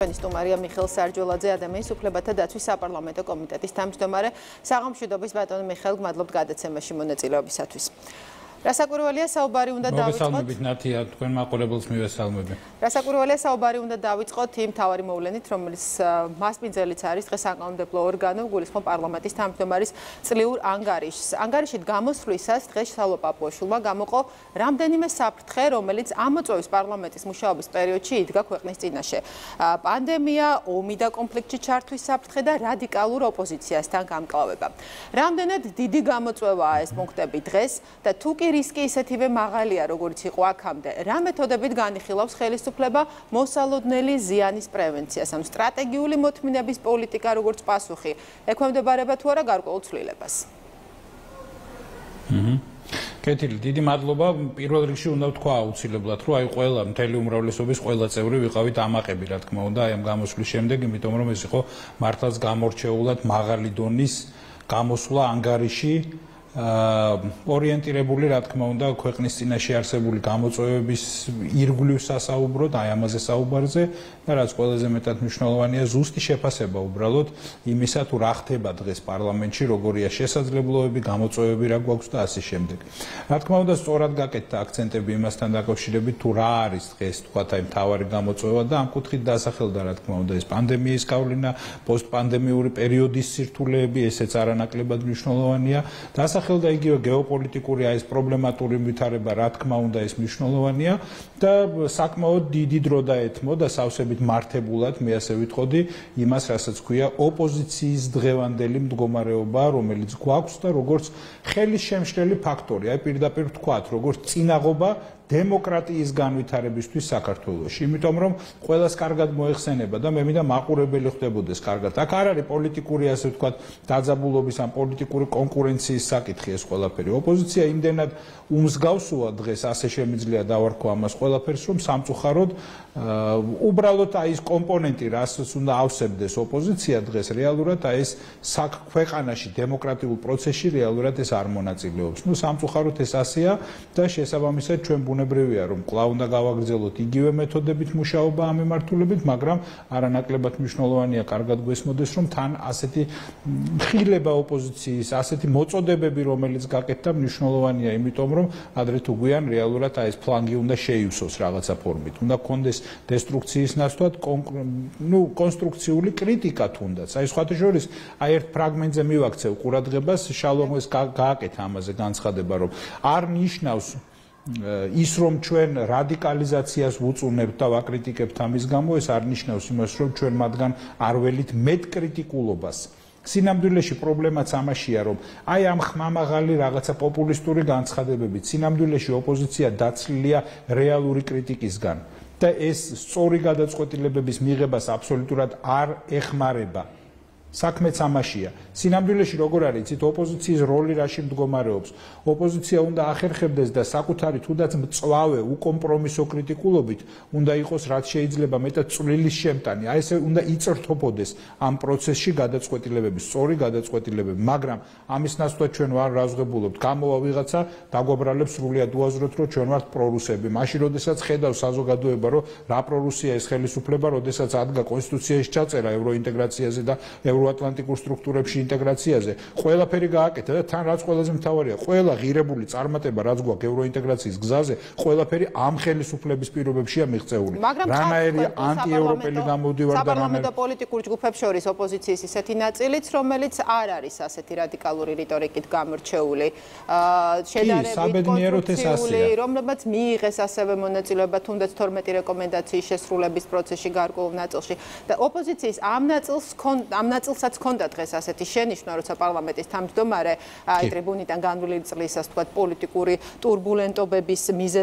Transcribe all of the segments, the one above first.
ჩვენი სტუმარია მიხეილ სარჯველაძე, ადამიანის უფლებათა დაცვის საპარლამენტო კომიტეტის თავმჯდომარე. საღამოშვიდობის ბატონო მიხეილ, გმადლობთ გადაცემაში მონაწილეობისათვის. რასაკვირველია საუბარი უნდა დავიწყოთ. მოგესალმებით ნათია, თქვენ მაყურებელს მივესალმები. რასაკვირველია საუბარი უნდა დავიწყოთ იმ მთავარი მოვლენით, რომელიც მასპინძელიც არის დღეს საკანონმდებლო ორგანო, გულისხმობ პარლამენტის თავმჯდომარის წლიურ ანგარიშს. ანგარიშით გამოსვლისას დღეს შალვა პაპუაშვილმა გამოყო რამდენიმე საფრთხე, რომელიც ამოწვევის პარლამენტის მუშაობის პერიოდში იდგა ქვეყნის წინაშე. პანდემია, ომი და კონფლიქტში ჩართვის საფრთხე და რადიკალურ ოპოზიციასთან გამკლავება. რამდენად დიდი გამოწვევაა ეს პუნქტები დღეს და თუ კი რისკი ისეთივე მაღალია, როგორც იყო აქამდე. რა მეთოდებით განიხილავს ხელისუფლება მოსალოდნელი ზიანის პრევენციას, ამ სტრატეგიული მოთმინების პოლიტიკა როგორც პასუხი, ექვემდებარება თუ არა გარკვეულ ცვლილებას? კეთილი, დიდი მადლობა. პირველ რიგში უნდა ვთქვა აუცილებლად, რომ აი ყველა მთელი უმრავლესობის ყველა წევრი ვიყავით ამაყები, რა თქმა უნდა, აი ამ გამოსვლის შემდეგ, იმიტომ რომ ეს იყო მართლაც გამორჩეულად მაღალი დონის გამოსვლა ანგარიში. ორიენტირებული, რა თქმა უნდა, ქვეყნის წინაშე არსებული გამოწვევების ირგვლივ სასაუბროდ, აი ამაზე საუბარზე და რაც ყველაზე მეტად მნიშვნელოვანია, ზუსტი შეფასება უბრალოდ იმისა, თუ რა ხდება დღეს პარლამენტში, როგორია შესაძლებლობები, გამოწვევები რა გვაქვს და ასე შემდეგ. რა თქმა უნდა, სწორად გაკეთდა აქცენტები იმასთან დაკავშირებით, თუ რა არის დღეს, თქვათ, აი მთავარი გამოწვევა და ამ კუთხით დასახელდა, რა თქმა უნდა, ეს პანდემიის გავლენა, პოსტპანდემიური პერიოდის სირთულეები, ესეც არანაკლებად მნიშვნელოვანია. ხელდა იგივე გეოპოლიტიკური ეს პრობლემატური ვითარება, რა თქმა უნდა, ეს მნიშვნელოვანია და საკმაოდ დიდი დრო დაეთმო და სავსებით მართებულად მე ასე ვიტყოდი იმას, რასაც ქვია ოპოზიციის დღევანდელი მდგომარეობა, რომელიც გვაქვს და როგორც ხელის შემშლელი ფაქტორი, აი პირდაპირ ვთქვათ, როგორც წინაღობა დემოკრატიის განვითარებისთვის საქართველოში. იმიტომ რომ ყველას კარგად მოეხსენება და მე მინდა მაყურებელი ხდებოდეს კარგად. აქ არ არის პოლიტიკური, ასე ვთქვათ, დაძაბულობის ან პოლიტიკური კონკურენციის საკითხი ეს ყველაფერი. ოპოზიცია იმდენად უმსგავსოა დღეს, ასე შემიძლია დავარქვა ამას ყველაფერს, რომ სამწუხაროდ უბრალოდ აი ეს კომპონენტი, რასაც უნდა ავსებდეს ოპოზიცია დღეს რეალურად აი ეს ქვეყანაში დემოკრატიულ პროცესში რეალურად ეს არ მონაწილეობს. ნუ სამწუხაროდ ეს ასეა და შესაბამისად ჩვენ ბუნებრივია რომ კვლავ უნდა გავაგრძელოთ იგივე მეთოდებით მუშაობა ამ მიმართულებით, მაგრამ არანაკლებად მნიშვნელოვანია კარგად გვესმოდეს რომ თან ასეთი ხილება ოპოზიციის, ასეთი მოწოდებები რომელიც გაკეთდა მნიშვნელოვანია, იმიტომ რომ ადრე თუ გვიან რეალურად აი ეს ფლანგი უნდა შეივსოს რაღაცა ფორმით. უნდა გქონდეს დესტრუქციის ნაცვლად კონსტრუქციული კრიტიკა თუნდაც. აი სხვათა შორის აი ერთ ფრაგმენტზე მივაქცევ ყურადღებას, შალომ ეს გააკეთა ამაზე განცხადება რომ არ ნიშნავს ის რომ ჩვენ რადიკალიზაციას ვუწუნებთ და ვაკრიტიკებთ ამის გამო, ეს არ ნიშნავს იმას, რომ ჩვენ მათგან არ ველით მეტ კრიტიკულობას. სინამდვილეში პრობლემაც ამაშია, რომ აი ამ ხმამაღალი რაღაცა პოპულისტური განცხადებებით სინამდვილეში ოპოზიცია დაცლილია რეალური კრიტიკისგან და ეს სწორი გადაწყვეტილებების მიღებას აბსოლუტურად არ ეხმარება. საქმეც ამაშია. სინამდვილეში როგორ არის, იცით, ოპოზიციის როლი რაში მდგომარეობს. ოპოზიცია უნდა ახერხებდეს და საკუთარი თუნდაც მწვავე უკომპრომისო კრიტიკულობით უნდა იყოს რაც შეიძლება მეტად წვლილის შემტანი. აი ესე უნდა იწრთოფოდეს ამ პროცესში გადაწყვეტილებები, სწორი გადაწყვეტილებები, მაგრამ ამის ნაცვლად ჩვენ ვარ რაზღებულობთ. გამოვა ვიღაცა დაგვაბრალებს სრულიად უაზროთ, რომ ჩვენ ვართ პრორუსები. მაშინ როდესაც ხედავს საზოგადოება, რომ რა პრორუსია ეს ხელისუფლება, როდესაც ადგა კონსტიტუციაში ჩაწერა ევროინტეგრაციაზე და ევროატლანტიკურ სტრუქტურებში ინტეგრაციაზე, ყველაფერი გააკეთა და თან რაც ყველაზე მთავარია, ყველა ღირებული წარმატება რაც გვაქვს ევროინტეგრაციის გზაზე, ყველაფერი ამ ხელისუფლების პირობებშია მიღწეული. რანაირი ანტიევროპელი გამოდივარ და საპარლამენტო პოლიტიკურ ჯგუფებს შორის ოპოზიციის ისეთი ნაწილიც, რომელიც არ არის ასეთი რადიკალური რიტორიკით გამორჩეული, შედარებით კონსტრუქციული, რომლებიც მიიღეს ასევე მონაწილეობა თუნდაც 12 რეკომენდაციის შესრულების პროცესში გარკვეულ ნაწილში და ოპოზიციის ამ ნაწილსაც ჰქონდა დღეს ასეთი შენიშვნა, როცა პარლამენტის თავმჯდომარე აი ტრიბუნიდან განვლილი წლისას თქვა პოლიტიკური ტურბულენტობების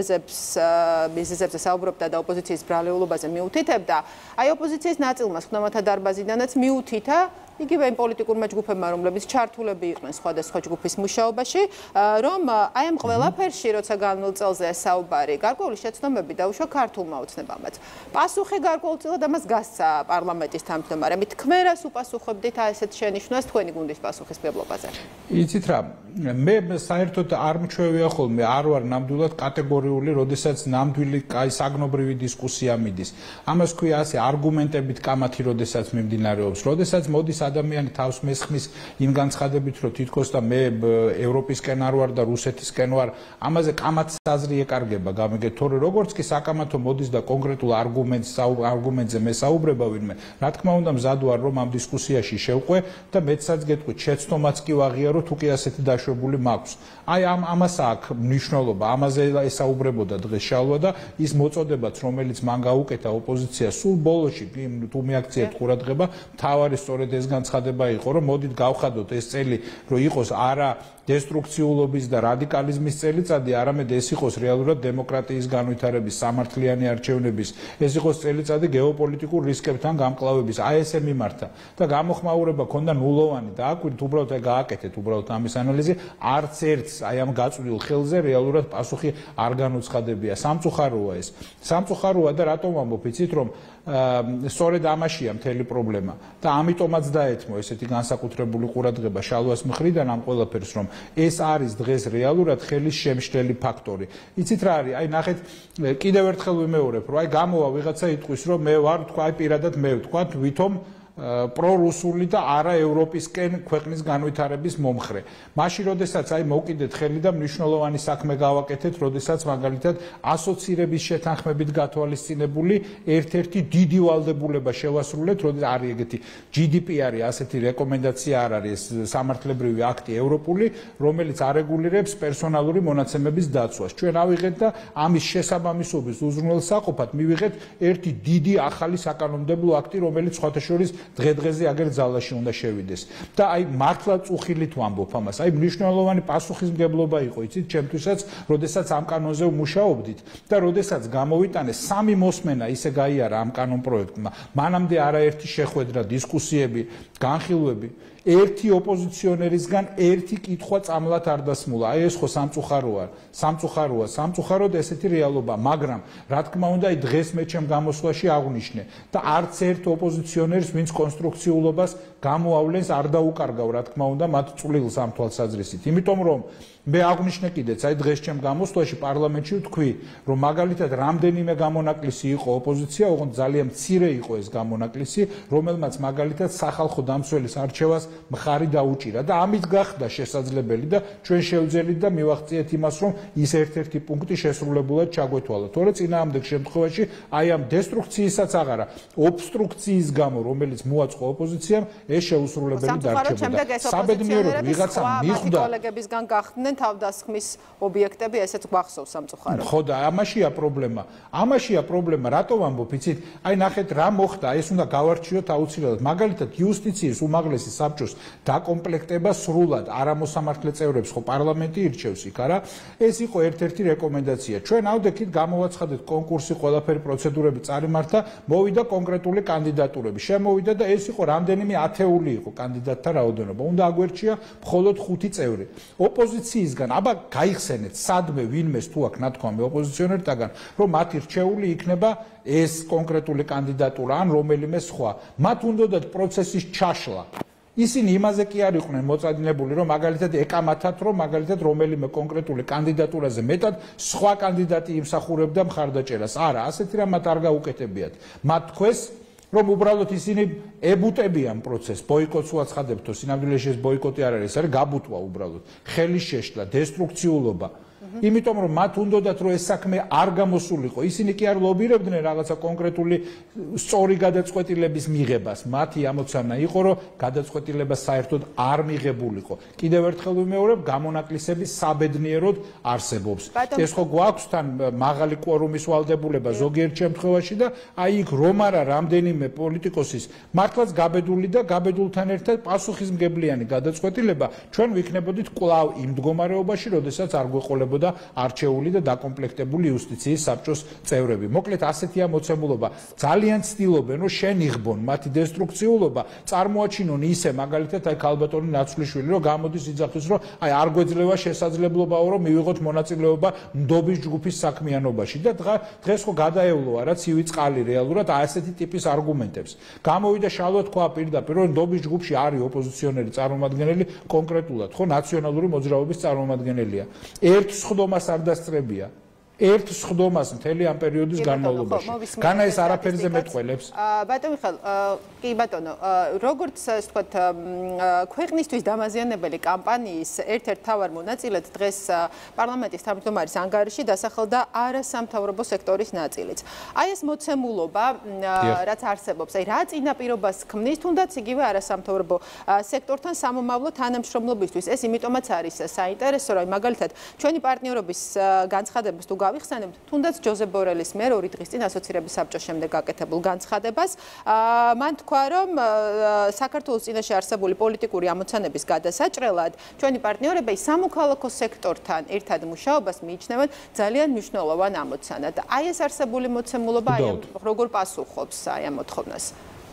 მიზეზებზე საუბრობდა და ოპოზიციის ბრალეულობაზე მიუთითებდა. აი ოპოზიციის ნაწილმა ხნამათა დარბაზიდანაც მიუთითა იგივე იმ პოლიტიკურმა ჯგუფებმა, რომლებიც ჩართულები იყვნენ სხვადასხვა ჯგუფის მუშაობაში, რომ აი ამ ყველაფერში, როცა განვლილ წელზე საუბარი, გარკვეული შეცდომები დაუშვა ქართულმა ოცნებამაც. პასუხი გარკვეულწილად ამას გასცა პარლამენტის თავმჯდომარემ. თქმერას უპასუხო განსხვავებდით ასეთ შენიშვნას თქვენი გუნდის პასუხისმგებლობაზე? იცით რა, მე საერთოდ არ მჩვევია ხოლმე, არ ვარ ნამდვილად კატეგორიული, როდესაც ნამდვილი საგნობრივი დისკუსია მიდის. ამას ქვია ასე არგუმენტებით კამათი, როდესაც მიმდინარეობს, როდესაც მოდის ადამიანი თავს მესხმის იმ განცხადებით, რომ თითქოს და მე ევროპისკენ არ ვარ და რუსეთისკენ ვარ, ამაზე კამათს აზრი ეკარგება, გამიგეთ, თორე როგორც კი საკამათო მოდის და კონკრეტულ არგუმენტზე მესაუბრება ვინმე, რა თქმა უნდა მზად ვარ, რომ ამ დისკუსიაში შევყვე და მეცაც გეტყვით, შეცდომაც კი ვაღიარო, თუ კი ასეთი დაშვებული მაქვს. აი ამას აქვს მნიშვნელობა, ამაზე ესაუბრებოდა დღეს შალვა და ის მოწოდებაც, რომელიც მან გაუკეთა ოპოზიცია სულ ბოლოში, თუ მიაქციეთ ყურადღება, მთავარი სწორედ ეს განცხადება იყო, რომ მოდით გავხადოთ ეს წელი, რომ იყოს არა დესტრუქციულობის და რადიკალიზმის წელიწადი, არამედ ეს იყოს რეალურად დემოკრატიის განვითარების, სამართლიანი არჩევნების, ეს იყოს წელიწადი გეოპოლიტიკურ რისკებთან გამკლავების, აი ესე მიმართა და გამოხმაურება ქონდა ნულოვანი და აკვირთ უბრალოდ გააკეთეთ უბრალოდ ამის ანალიზი, არც ერთს აი ამ გაწვდილ ხელზე რეალურად პასუხი არ განუცხადებია. სამწუხაროა ეს. სამწუხაროა და რატომ ვამბობ, იცით რომ სწორედ ამაშია მთელი პრობლემა და ამიტომაც დაეთმო ესეთი განსაკუთრებული ყურადღება შალვას მხრიდან ამ ყველაფერს, რომ ეს არის დღეს რეალურად ხელის შემშლელი ფაქტორი. იცით რა არის? აი ნახეთ, კიდევ ერთხელ ვიმეორებ, რომ აი გამოვა ვიღაცა იტყვის, რომ მე ვარ, თქვა, აი პირადად მე ვთქვა, ვითომ პრორუსული და არა ევროპისკენ ქვეყნის განვითარების მომხრე. მაშინ, როდესაც აი მოვკიდეთ ხელი და მნიშვნელოვანი საქმე გავაკეთეთ, როდესაც მაგალითად ასოცირების შეთანხმებით გათვალისწინებული ერთ-ერთი დიდი ვალდებულება შევასრულეთ, როდესაც არის ეგეთი GDP არის ასეთი რეკომენდაცია არ არის სამართლებრივი აქტი ევროპული, რომელიც არეგულირებს პერსონალური მონაცემების დაცვას. ჩვენ ავიღეთ და ამის შესაბამისობის უზრუნველსაყოფად მივიღეთ ერთი დიდი ახალი საკანონმდებლო აქტი, რომელიც სხვათა შორის დღე-დღეზე აგერ ძალაში უნდა შევიდეს. და აი მართლა წუხილით ვამბობ ამას. აი მნიშვნელოვანი პასუხისმგებლობა იყო, იცით, ჩემთვისაც, როდესაც ამ კანონზე ვმუშაობდით და როდესაც გამოვიტანეს სამი მოსმენა ისე გაიარა ამ კანონპროექტმა. მანამდე არაერთი შეხვედრა, დისკუსიები, განხილვები. ერთი ოპოზიციონერისგან ერთი კითხვა წამლად არ დასმულა. აი ეს ხო სამწუხაროა. სამწუხაროდ ესეთი რეალობა, მაგრამ რა თქმა უნდა, აი დღეს მე ჩემ გამოსვლაში აღვნიშნე და არც ერთ ოპოზიციონერს, ვინც კონსტრუქციულობას გამოავლენს, არ დაუკარგავ, რა თქმა უნდა, მათ წვლილს ამ თვალსაზრისით. იმიტომ რომ მე აღვნიშნე კიდეც, აი დღეს ჩემ გამოსვლაში პარლამენტში ვთქვი, რომ მაგალითად რამდენიმე გამონაკლისი იყო ოპოზიცია, ოღონდ ძალიან მცირე იყო ეს გამონაკლისი, რომელმაც მაგალითად სახალხო დამცველის არჩევას მხარი დაუჭირა და ამით გახდა შესაძლებელი და ჩვენ შევძელით და მივაღწიეთ იმას, რომ ის ერთ-ერთი პუნქტი შესრულებულად ჩაგვეთვალა. თორე წინააღმდეგ შემთხვევაში აი ამ დესტრუქციისაც აღარა, ობსტრუქციის გამო, რომელიც მოაწყო ოპოზიციამ, ეს შეუსრულებელი დარჩებოდა. საბედნიეროდ ვიღაცა მიხვდა კოლეგებისგან გახდნენ თავდასხმის ობიექტები, ესეც გვახსოვს სამწუხაროდ. ხო და ამაშია პრობლემა, რატო ვამბობ, იცით? აი ნახეთ რა მოხდა, ეს უნდა გავარჩიოთ აუცილებლად. მაგალითად იუსტიციის უმაღლესი საბჭოს დაკომპლექტება სრულად არამოსამართლე წევრებს ხო პარლამენტი ირჩევს იქ, არა? ეს იყო ერთ-ერთი რეკომენდაცია. ჩვენ ავდექით გამოვაცხადეთ კონკურსი, ყველაფერი პროცედურები წარიმართა, მოვიდა კონკრეტული კანდიდატურები. შემოვიდა და ეს იყო რამდენიმე ათეული იყო კანდიდატთა რაოდენობა. უნდა აგვერჩია მხოლოდ 5 წევრი. ოპოზიციისგან აბა გაიხსენეთ სადმე ვინმეს თუ აქ ნათქვამი ოპოზიციონერთაგან, რომ მათი რჩეული იქნება ეს კონკრეტული კანდიდატურა ან რომელიმე სხვა. მათ უნდათ პროცესის ჩაშლა. ისინი იმაზე კი არ იყვნენ მოწადინებული, რომ მაგალითად ეკამათათ, რომ მაგალითად რომელიმე კონკრეტული კანდიდატურაზე მეტად სხვა კანდიდატი იმსახურებდა მხარდაჭერას. არა, ასეთი რამ მათ არ გაუკეთებიათ. მათ თქვეს რომ უბრალოდ ისინი ებუტებიან პროცესს, ბოიკოტს უაცხადებთო, სინამდვილეში ეს ბოიკოტი არ არის, არის გაბუტვა უბრალოდ, ხელის შეშლა, დესტრუქციულობა. იმიტომ რომ მათ უნდათ რომ ეს საქმე არ გამოსულიყო, ისინი კი არ ლობირებდნენ რაღაცა კონკრეტული სწორი გადაწყვეტილების მიღებას. მათი ამოცანა იყო, რომ გადაწყვეტილება საერთოდ არ მიღებულიყო. კიდევ ერთხელ ვიმეორებ, გამონაკლისები საბედნიეროდ არსებობს. ეს ხო გვაქვს თან მაღალი კვორუმის ვალდებულება ზოგიერთ შემთხვევაში და აი იქ რომ არა რამდენიმე პოლიტიკოსის მართლაც გაბედული და გაბედულთან ერთად პასუხისმგებლიანი გადაწყვეტილება, ჩვენ ვიქნებოდით კვლავ იმ მდგომარეობაში, როდესაც არ გვეყოლება იმუშავებოდა არჩეული და დაკომპლექტებული იუსტიციის საბჭოს წევრები. მოკლედ ასეთია მოცემულობა. ძალიან ცდილობენ რომ შენიღბონ მათი დესტრუქციულობა, წარმოაჩინონ ისე მაგალითად აი ქალბატონი ნაცვლიშვილი რომ გამოდის იძახის რომ აი არ გვეძლევა შესაძლებელობაო რომ მივიღოთ მონაწილეობა ნდობის ჯგუფის საქმიანობაში და დღეს ხო გადაევლოა რა ცივი წყალი რეალურად ასეთი ტიპის არგუმენტებს. გამოვიდა შალვა თქვა პირდაპირ რომ ნდობის ჯგუფში არის ოპოზიციონერი წარმომადგენელი კონკრეტულად ხო ნაციონალური მოძრაობის წარმომადგენელია. ერთ სხდომას არ დასწრებია. ერთ სხდომას მთელი ამ პერიოდის განმავლობაში. განა ეს არაფერზე მეტყველებს. ბატონო მიხაილ, კი ბატონო, როგორც ასე ვთქვათ, ქვეყნისთვის დამაზიანებელი კამპანიის ერთ-ერთ მთავარ მონაწილედ დღეს პარლამენტის თავმჯდომარის ანგარიში დასახელდა არასამთავრობო სექტორის ნაწილიც. აი ეს მოცემულობა, რაც არსებობს, აი რა წინაპირობას ქმნის თუნდაც იგივე არასამთავრობო სექტორთან სამომავლო თანამშრომლობისთვის. ეს იმიტომაც არის საინტერესო, რომ მაგალითად ჩვენი პარტნიორობის განცხადებას თუ გავიხსენებთ, თუნდაც ჯოზეფ ბორელის მიერ 2 დღის წინ ასოცირების საბჭოს შემდეგ გაკეთებულ განცხადებას, მან თქვა, რომ საქართველოს წინაშე არსებული პოლიტიკური ამოცანების გადასაჭრელად ჩვენი პარტნიორები სამოქალაქო სექტორთან ერთად მუშაობას მიიჩნევენ ძალიან მნიშვნელოვან ამოცანად. აი ეს არსებული მოცემულობა აი როგორ პასუხობს აი ამ მოთხოვნას?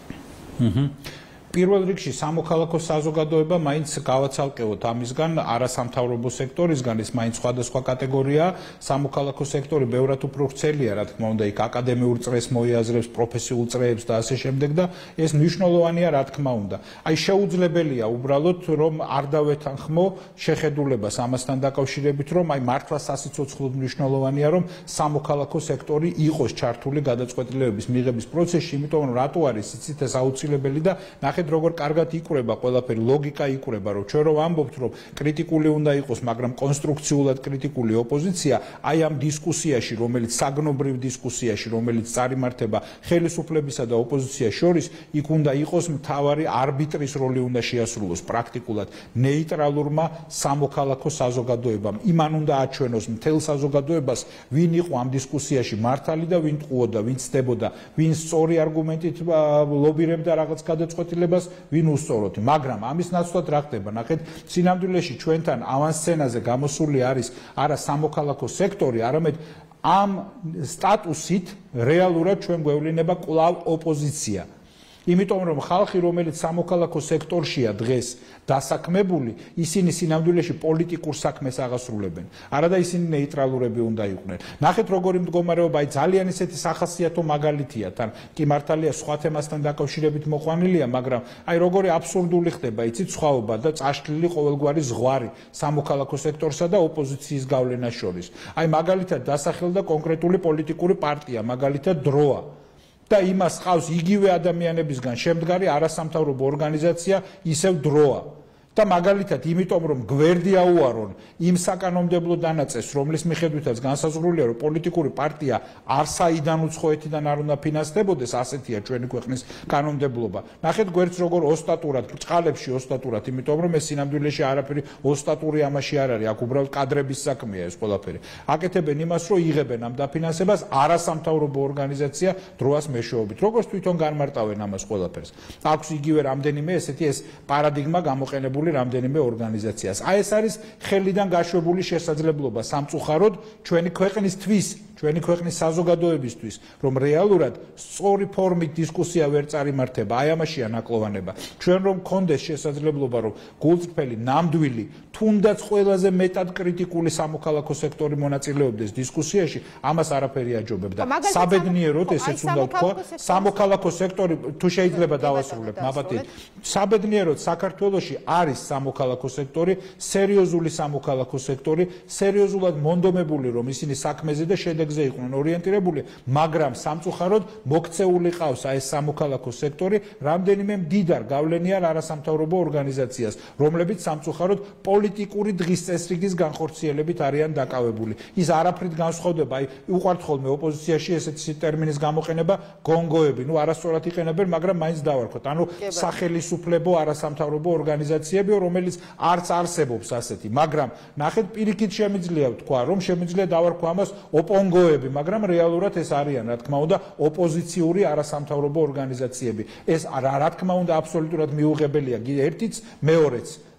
პირველ რიგში სამოქალაქო საზოგადოება მაინც გავაცალკევოთ ამისგან არასამთავრობო სექტორისგან ის მაინც სხვადასხვა კატეგორია სამოქალაქო სექტორი ბევრად უფრო ვრცელია რა თქმა უნდა იქ აკადემიურ წრეს მოიაზრებს პროფესიულ წრეებს და ასე შემდეგ და ეს მნიშვნელოვანია რა თქმა უნდა აი შეუძლებელია უბრალოდ რომ არ დავეთანხმო შეხედულებას ამასთან დაკავშირებით რომ აი მართლა სასიცოცხლოდ მნიშვნელოვანია რომ სამოქალაქო სექტორი იყოს ჩართული გადაწყვეტილებების მიღების პროცესში იმიტომ რომ რატო არის იცით ეს აუცილებელი და როგორ კარგად იკვრება ყველაფერი ლოგიკა იკვრება რომ ჩვენ რომ ამბობთ რომ კრიტიკული უნდა იყოს მაგრამ კონსტრუქციულად კრიტიკული ოპოზიცია აი ამ დისკუსიაში რომელიც საგნობრივ დისკუსიაში რომელიც წარიმართება ხელისუფლებისა და ოპოზიციის შორის იქ უნდა იყოს მთავარი არბიტრის როლი უნდა შეასრულოს პრაქტიკულად ნეიტრალურმა სამოქალაქო საზოგადოებამ იმან უნდა აჩვენოს მთელ საზოგადოებას ვინ იყო ამ დისკუსიაში მართალი და ვინ ტყუოდა ვინ ცდებოდა ვინ სწორი არგუმენტით ლობირებდა რაღაც გადაწყვეტილებას ვინ უსწოროთ, მაგრამ ამის ნაცვლად რა ხდება? ნახეთ, სინამდვილეში ჩვენთან ავანსცენაზე გამოსული არის არა სამოქალაქო სექტორი, არამედ ამ სტატუსით რეალურად ჩვენ გვევლინება კვლავ ოპოზიცია. იმიტომ რომ ხალხი რომელიც სამოქალაქო სექტორშია დღეს დასაქმებული, ისინი სინამდვილეში პოლიტიკურ საქმეს აღასრულებენ. არადა ისინი ნეიტრალურები უნდა იყვნენ. ნახეთ როგორი მდგომარეობა, აი ძალიან ისეთი სახასიათო მაგალითია, თან კი მართალია სხვა თემასთან დაკავშირებით მოყვანილია, მაგრამ აი როგორი აბსურდული ხდება, იცით სხვაობა და წაშლილი ყოველგვარი ზღვარი სამოქალაქო სექტორსა და ოპოზიციის გავლენას შორის. აი მაგალითად დასახელდა კონკრეტული პოლიტიკური პარტია, მაგალითად დროა. და იმას ყავს იგივე ადამიანებისგან შემდგარი არასამთავრობო ორგანიზაცია ისევ დროა. და მაგალითად იმიტომ რომ გვერდი აუარონ იმ საკანონმდებლო დანაწესს რომლის მიხედვითაც განსაზღვრულია რომ პოლიტიკური პარტია არსაიდან უცხოეთიდან არ უნდა ფინანსდებოდეს ასეთია ჩვენი ქვეყნის კანონმდებლობა ნახეთ გვერდს როგორ ოსტატურად ბრწყალებში ოსტატურად იმიტომ რომ ეს სინამდვილეში არაფერი ოსტატური ამაში არ არის აქ უბრალოდ კადრების საქმეა ეს ყველაფერი აკეთებენ იმას რომ იღებენ ამ დაფინანსებას არასამთავრობო ორგანიზაცია დროას მეშვეობით როგორც თვითონ განმარტავენ ამას ყველაფერს აქვს იგივე რამდენიმე ესეთი ეს პარადიგმა გამოყენებული რამდენიმე ორგანიზაციას. აი ეს არის ხელიდან გაშვებული შესაძლებლობა სამწუხაროდ ჩვენი ქვეყნისთვის, ჩვენი ქვეყნის საზოგადოებისთვის, რომ რეალურად სწორი ფორმით დისკუსია ვერ წარიმართება, აი ამაშია ნაკლოვანება. ჩვენ რომ გქონდეს შესაძლებლობა, რომ გულწრფელი, ნამდვილი, თუნდაც ყველაზე მეტად კრიტიკული სამოქალაქო სექტორი მონაწილეობდეს დისკუსიაში, ამას არაფერი აჯობებდა. საბედნიეროდ ესეც უნდა ვთქვა, სამოქალაქო სექტორი თუ შეიძლება დავასრულებ, მაბათით, საბედნიეროდ საქართველოში არის სამოქალაქო სექტორი, სერიოზული სამოქალაქო სექტორი, სერიოზულად მონდომებული რომ ისინი საქმეზე და შედეგზე იყვნენ ორიენტირებული, მაგრამ სამწუხაროდ მოქცეული ყავს აი ეს სამოქალაქო სექტორი რამდენიმე მდიდარ გავლენიან არასამთავრობო ორგანიზაციას, რომლებიც სამწუხაროდ პოლიტიკური დღის წესრიგის განხორციელებით არიან დაკავებული. ის არაფრით განსხვავდება, აი უყვართ ხოლმე ოპოზიციაში ესეთი ტერმინის გამოყენება გონგოები, ნუ არასწორად იყენებენ, მაგრამ მაინც დავარქვათ. ანუ სახელისუფლებო არასამთავრობო ორგანიზაციები, რომელიც არც არსებობს ასეთი, მაგრამ ნახეთ პირიქით შემიძლია ვთქვა, რომ შემიძლია დავარქვა ამას ოპონგოები, მაგრამ რეალურად ეს არიან, რა თქმა უნდა, ოპოზიციური არასამთავრობო ორგანიზაციები. ეს რა თქმა უნდა აბსოლუტურად მიუღებელია ერთიც, მეორეც.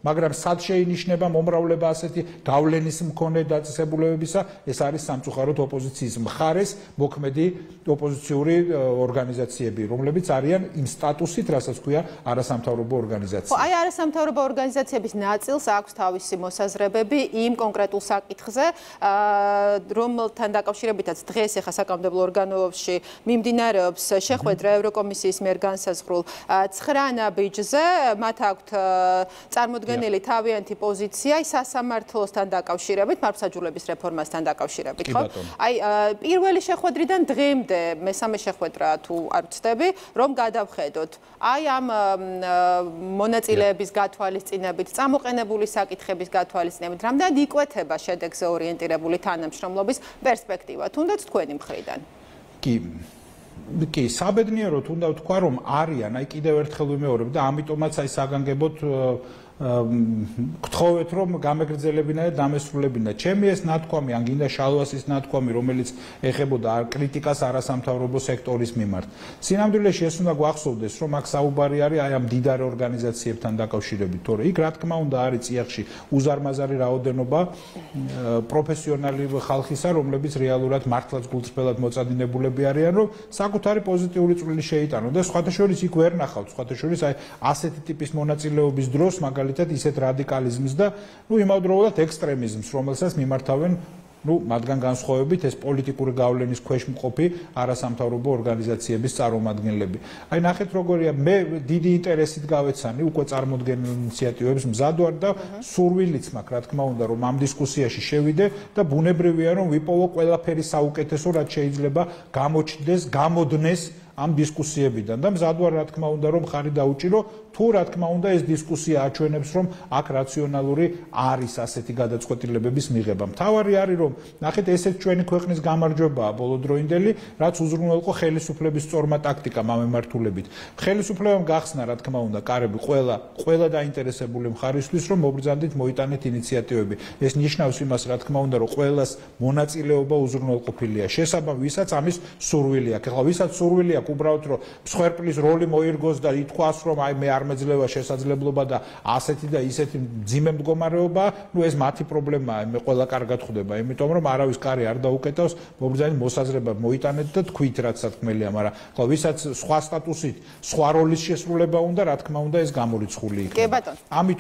მაგრამ სად შეინიშნება მომრავლება ასეთი გავლენის მქონე დაწესებულებებისა, ეს არის სამწუხაროდ ოპოზიციის მხარეს მოქმედი ოპოზიციური ორგანიზაციები, რომლებიც არიან იმ სტატუსით, რასაც ქვია არასამთავრობო ორგანიზაცია. აი არასამთავრობო ორგანიზაციების ნაწილს აქვს თავისი მოსაზრებები იმ კონკრეტულ საკითხზე, რომელთან დაკავშირებითაც დღეს ახლა საკანონმდებლო ორგანოებში მიმდინარეობს შეხვედრა ევროკომისიის მიერ განსაზღვრულ 9 ნაბიჯზე, მათ აქვთ წარმოდგენილი თავიანთი პოზიცია სასამართლოსთან დაკავშირებით, მართლმსაჯულების რეფორმასთან დაკავშირებით, ხო? აი პირველი შეხვედრიდან დღემდე მესამე შეხვედრა თუ არ ვცდები, რომ გადავხედოთ. აი ამ მონაწილეების გათვალისწინებით, წამოყენებული საკითხების გათვალისწინებით, რამდენად იკვეთება შედეგზე ორიენტირებული თანამშრომლობის პერსპექტივა, თუნდაც თქვენი მხრიდან? კი, საბედნიეროდ უნდა ვთქვა, რომ არიან, აი კიდევ ერთხელ ვიმეორებ და ამიტომაც აი საგანგებოდ გთხოვეთ, რომ გამეგრძელებინა და დამესრულებინა. ჩემი ეს ნათქვამი, ან გინდა შალვასის ნათქვამი, რომელიც ეხებოდა კრიტიკას არასამთავრობო სექტორის მიმართ. სინამდვილეში ეს უნდა გვახსოვდეს, რომ აქ საუბარი არის აი ამ მდიდარ ორგანიზაციებთან დაკავშირებით, თორე იქ რა თქმა უნდა არის წიაღში უზარმაზარი რაოდენობა პროფესიონალი ხალხისა, რომლებიც რეალურად მართლაც გულწრფელად მოწადინებულები არიან, რომ საკუთარი პოზიტიური წვლილი შეიტანონ და სხვათა შორის იქ ვერ ნახავთ, სხვათა შორის აი ასეთი ტიპის მონაწილეობის დროს მაგალითად ისეთ რადიკალიზმს და იმავდროულად ექსტრემიზმს, რომელსაც მიმართავენ მათგან განსხვავებით ეს პოლიტიკური გავლენის ქვეშ მყოფი არასამთავრობო ორგანიზაციების წარმომადგენლები. აი ნახეთ როგორია, მე დიდი ინტერესით გავეცანი უკვე წარმოდგენილ ინიციატივებს, მზად ვარ და სურვილიც მაქვს, რა თქმა უნდა, რომ ამ დისკუსიაში შევიდე და ბუნებრივია რომ ვიპოვო ყველაფერი საუკეთესო, რაც შეიძლება გამოჩნდეს, გამოდნეს ამ დისკუსიებიდან და მზად ვარ რა თქმა უნდა რომ ხარი დაუჭირო თუ რა თქმა უნდა ეს დისკუსია აჩვენებს რომ აქ რაციონალური არის ასეთი გადაწყვეტილებების მიღება. მთავარი არის რომ ნახეთ ესეც ჩვენი ქვეყნის გამარჯვებაა ბოლოდროინდელი, რაც უზრუნველყო ხელისუფლების სწორმა ტაქტიკამ ამ მიმართულებით. ხელისუფლებამ გახსნა რა თქმა უნდა კარები ყველა დაინტერესებული მხარისთვის რომ მობრძანდით მოიტანეთ ინიციატივები. ეს ნიშნავს იმას რა თქმა უნდა რომ ყველას მონაწილეობა უზრუნველყოფილია. შესაბამისად ვისაც ამის სურვილი აქვს. ეხლა ვისაც სურვილი აქვს უბრალოდ რომ მსხვერპლის როლი მოირგოს და ითქვას რომ აი მე არ მეძლევა შესაძლებლობა და ასეთი და ისეთი მძიმე მდგომარეობა, ეს მათი პრობლემაა, მე ყველა კარგად ხვდება, იმიტომ რომ არავის კარი არ დაუკეტავს, მობრძანებით მოსაზრება მოიტანეთ და თქვით რაც სათქმელია, მაგრამ ხო ვისაც სხვა სტატუსით, სხვა როლის შესრულება უნდა, რა თქმა უნდა ეს გამორიცხული იქნება.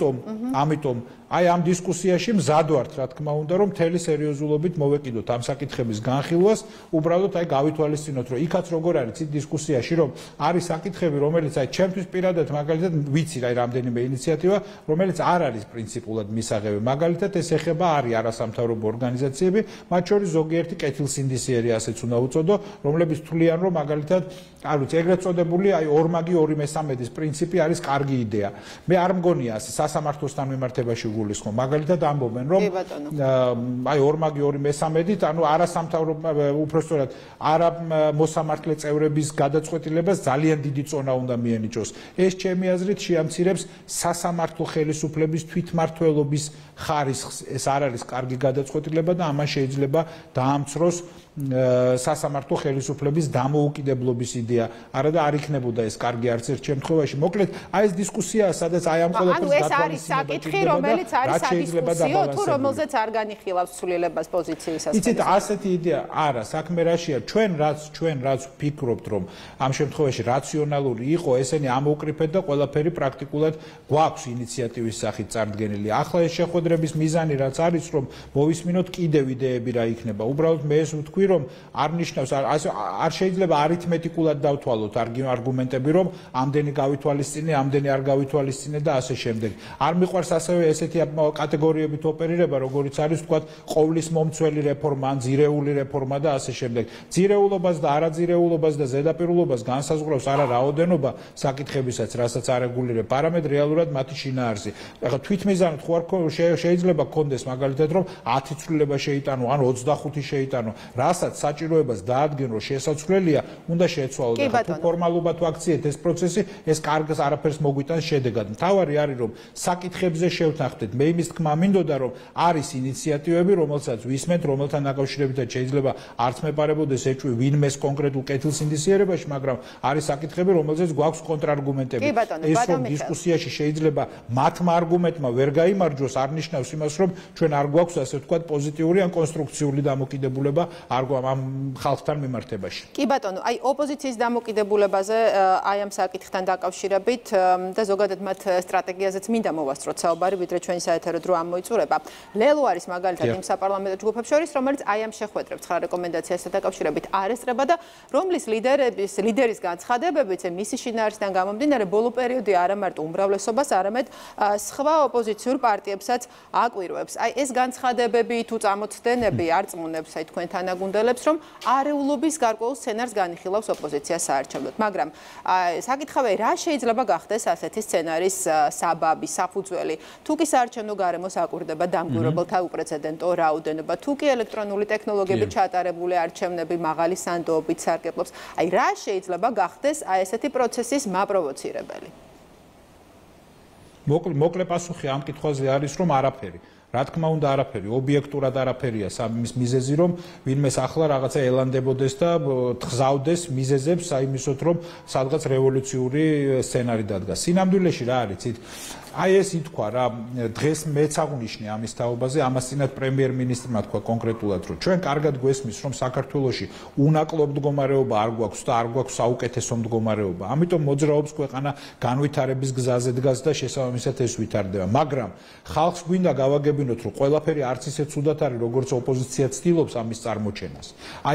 ამიტომ აი ამ დისკუსიაში მზად ვართ, რა თქმა უნდა, რომ მთელი სერიოზულობით მოვეკიდოთ ამ საკითხების განხილვას, უბრალოდ აი გავითვალისწინოთ, რომ იქაც როგორ არის ცით დისკუსიაში, რომ არის საკითხები, რომელიც აი ჩემთვის პირადად მაგალითად ვიცი რა რამდენიმე ინიციატივა, რომელიც არ არის პრინციპულად მისაღები. მაგალითად ეს ეხება არის არასამთავრობო ორგანიზაციები, მათ შორის ზოგიერთი კეთილსინდისიერი ასეც უნდა უწოდო, რომლებიც თვლიან, რომ მაგალითად არ ვიცი, ეგრეთ წოდებული აი ორმაგი 2/3 პრინციპი არის კარგი იდეა. მე არ მგონია ასე სასამართლოსთან მიმართებაში გულისხმობ. მაგალითად ამბობენ, რომ აი ორმაგი 2/3-ით, ანუ არასამთავრობო უпростоრად არა მოსამართლე წევრების გადაწყვეტილებას ძალიან დიდი წონა უნდა მიენიჭოს. ეს ჩემი აზრით შეამცირებს სასამართლო ხელისუფლების თვითმმართველობის ხარისხს. ეს არ არის კარგი გადაწყვეტილება და ამან შეიძლება დაამცროს სასამართლო ხელისუფლების დამოუკიდებლობის იდეა. არა და არ იქნებოდა ეს კარგი არც ერთ შემთხვევაში. მოკლედ, აი ეს დისკუსიაა, სადაც აი ამ ყველაფერს ეს არის საკითხი, რომელიც არის სადისკუსიო, თუ რომელზეც არ განიხილავს ცვლილებას პოზიციისას. იცით, ასეთი იდეა არა, საქმე რაშია, ჩვენ რაც ვფიქრობთ, რომ ამ შემთხვევაში რაციონალური იყო, ესენი ამოუკრიფეთ და ყველაფერი პრაქტიკულად გვაქვს ინიციატივის სახით წარდგენილი. ახლა ეს შეხვედრების მიზანი რაც არის, რომ მოვისმინოთ კიდევ იდეები რა იქნება. უბრალოდ მე ეს ვთქვი, რომ არ ნიშნავს არ შეიძლება არითმეტიკულად დავთვალოთ არგუმენტები, რომ ამდენი გავითვალისწინე, ამდენი არ გავითვალისწინე და ასე შემდეგ. არ მიყვარს ასევე ესეთი კატეგორიებით ოპერირება, როგორიც არის თქვათ ყოვლის მომცველი რეფორმა, ან ძირეული რეფორმა და ასე შემდეგ. ძირეულობას და არაძირეულობას და ზედაპირულობას განსაზღვრავს არა რაოდენობა საკითხებისაც, რასაც არეგულირებ, არამედ რეალურად მათი შინაარსი. ახლა თვითმიზანად ხო შეიძლება გქონდეს მაგალითად, რომ 10 ცვლილება შეიტანო, ან 25 შეიტანო. რა რასაც საჭიროებას დაადგენ, რომ შესაძლებელია, უნდა შეცვალო და თუ ფორმალურად ვაქციეთ ეს პროცესი, ეს კარგს არაფერს მოგვიტანს შედეგად. მთავარი არის, რომ საკითხებზე შევთანხმდეთ. მე იმის თქმა მინდოდა, რომ არის ინიციატივები, რომელსაც ვისმენთ, რომელთან დაკავშირებითაც შეიძლება არც მეპარებოდეს ეჭვი ვინმეს კონკრეტულ კეთილსინდისიერებაში, მაგრამ არის საკითხები, რომელზეც გვაქვს კონტრარგუმენტები. ეს რომ დისკუსიაში შეიძლება მათმა არგუმენტმა ვერ გაიმარჯვოს, არ ნიშნავს იმას, რომ ჩვენ არ გვაქვს ასე ვთქვათ პოზიტიური ან კონსტრუქციული დამოკიდებულება ამ ხალხთან მიმართებაში. კი ბატონო, აი ოპოზიციის დამოკიდებულებაზე აი ამ საკითხთან დაკავშირებით და ზოგადად მათ სტრატეგიაზეც მინდა მოვასწროთ საუბარი, ვიდრე ჩვენი საეთერო დრო ამ მოიწურება. ლელო არის მაგალითად იმ საპარლამენტო ჯგუფებს შორის, რომელიც აი ამ შეხვედრებს 9 რეკომენდაციასთან დაკავშირებით არ ესწრება და რომლის ლიდერის განცხადებებიც მისი შინაარსიდან გამომდინარე ბოლო პერიოდი არა მარტო უმრავლესობას, არამედ სხვა ოპოზიციურ პარტიებსაც აკვირვებს. აი ეს განცხადებები თუ წამოწდენები არ წმუნებს აი თქვენ თანაგუნდელებს, რომ არეულობის გარკვეულ სცენარს განიხილავს ოპოზიციას საარჩევნოდ. მაგრამ საკითხავია, რა შეიძლება გახდეს ასეთი სცენარის საბაბი, საფუძველი? თუ კი საარჩევნო გარემოს აკვირდება დამკვირვებელთა უპრეცედენტო რაოდენობა, თუ კი ელექტრონული ტექნოლოგიებით ჩატარებული არჩევნები მაღალი სანდოობით სარგებლობს. აი რა შეიძლება გახდეს აი ესეთი პროცესის მაპროვოცირებელი? მოკლე პასუხი ამ კითხვაზე არის, რომ არაფერი. რა თქმა უნდა არაფერი, ობიექტურად არაფერია სამის მიზეზი, რომ ვინმეს ახლა რაღაცა ელანდებოდეს და თხზავდეს მიზეზებს საიმისოთ, რომ სადღაც რევოლუციური სცენარი დადგა. სინამდვილეში რა არის, იცით? აი ეს ითქვა რა, დღეს მეც აღვნიშნე ამის თაობაზე, ამასთანავე პრემიერ-მინისტრმა თქვა კონკრეტულად, რომ ჩვენ კარგად გვესმის, რომ საქართველოში უნაკლო მდგომარეობა არ გვაქვს და არ გვაქვს საუკეთესო მდგომარეობა. ამიტომ მოძრაობს ქვეყანა განვითარების გზაზე დგას და შესაბამისად ეს ვითარდება. მაგრამ ხალხს გვინდა გავაგებინოთ, რომ ყველაფერი არც ისე ცუდად არის, როგორც ოპოზიცია ცდილობს ამის წარმოჩენას. აი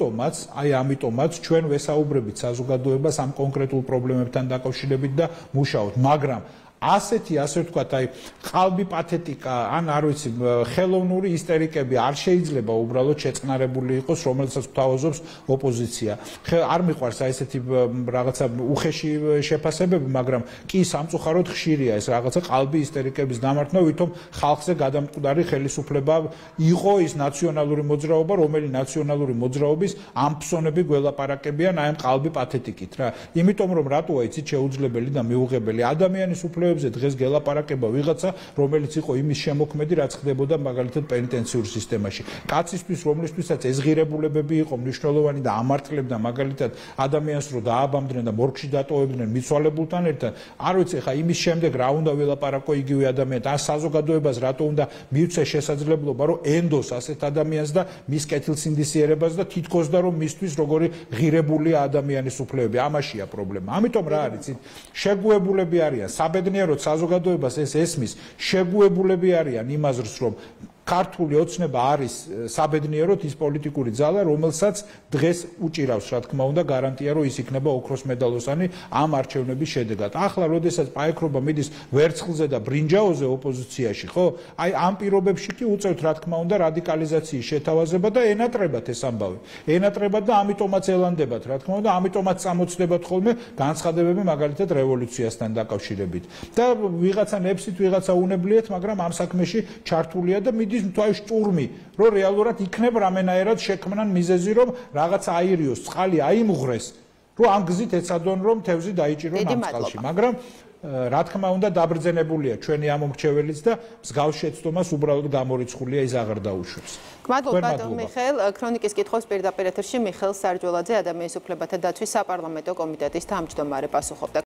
ამიტომაც ჩვენ ვესაუბრებით საზოგადოებას ამ კონკრეტულ პრობლემებთან დაკავშირებით და მუშაობთ, მაგრამ ასე ვთქვათ, აი ყალბი პათეტიკა, ან არ ვიცი, ხელოვნური ისტერიკები არ შეიძლება უბრალოდ შეწყნარებული იყოს, რომელსაც გვთავაზობს ოპოზიცია. არ მიყვარს აი ესეთი რაღაცა უხეში შეფასებები, მაგრამ კი სამწუხაროდ ხშირია ეს რაღაცა ყალბი ისტერიკების დამარხვა, ვითომ ხალხზე გადამკვდარი ხელისუფლება იყო ის ნაციონალური მოძრაობა, რომელიც ნაციონალური მოძრაობის ამფსონები გველაპარაკებიან აი ამ ყალბი პათეტიკით რა. იმიტომ რომ რატოა იცით შეუძლებელი და მიუღებელი ადამიანის უფლებებზე დღეს გელაპარაკება ვიღაცა, რომელიც იყო იმის შემოქმედი, რაც ხდებოდა მაგალითად პენიტენციურ სისტემაში. კაცისთვის, რომლისთვისაც ეს ღირებულებები იყო მნიშვნელოვანი და ამართლებდა მაგალითად ადამიანს, რომ დააბამდნენ და მორგში დატოვებდნენ მიცვალებულთან ერთად, არ ვიცი ხა იმის შემდეგ რა უნდა ველაპარაკო იგივე ადამიანთან, ან საზოგადოებას რატო უნდა მივცეს შესაძლებლობა, რომ ენდოს ასეთ ადამიანს და მის კეთილსინდისიერებას და თითქოს და რომ მისთვის როგორი ღირებულია ადამიანის უფლებები, ამაშია პრობლემა. ამიტომ რა არის, შეგუებულები არიან საბედნიეროდ საზოგადოებას ეს ესმის, შეგუებულები არიან იმ აზრს, რომ ქართული ოცნება არის საბედნიეროდ ის პოლიტიკური ძალა, რომელსაც დღეს უჭირავს, რა თქმა უნდა, გარანტია, რომ ის იქნება ოქროს მედალოსანი ამ არჩევნების შედეგად. ახლა, როდესაც პაექრობა მიდის ვერცხლზე და ბრინჯაოზე ოპოზიციაში, ხო? აი ამ პირობებში კი უწევთ, რა თქმა უნდა, რადიკალიზაციის შეთავაზება და ენატრებათ ეს ამბავი. ენატრებათ და ამიტომაც ელანდებათ, რა თქმა უნდა, ამიტომაც წამოწდებათ ხოლმე განცხადებები მაგალითად რევოლუციასთან დაკავშირებით. და ვიღაცა ნებსით, ვიღაცა უნებლიეთ, მაგრამ ამ საქმეში ჩართულია და მიდის თვაი შტურმი, რომ რეალურად იქნებ რამენაერად შექმნან მიზეზი, რომ რაღაც აირიოს, წყალი აიმუღრეს, რომ ამ გზით ეცადონ, რომ თევზი დაიჭირონ ამ წყალში. მაგრამ რა თქმა უნდა დაბრძენებულია ჩვენი ამომრჩეველიც და მსგავს შეცდომას უბრალოდ გამორიცხულია ის აღარ დაუშვებს. მადლობა ბატონ მიხეილ, ქრონიკის კითხვის პირდაპირ ეთერში მიხეილ სარჯველაძე ადამიანის უფლებათა დაცვის საპარლამენტო კომიტეტის თავმჯდომარე პასუხობდა.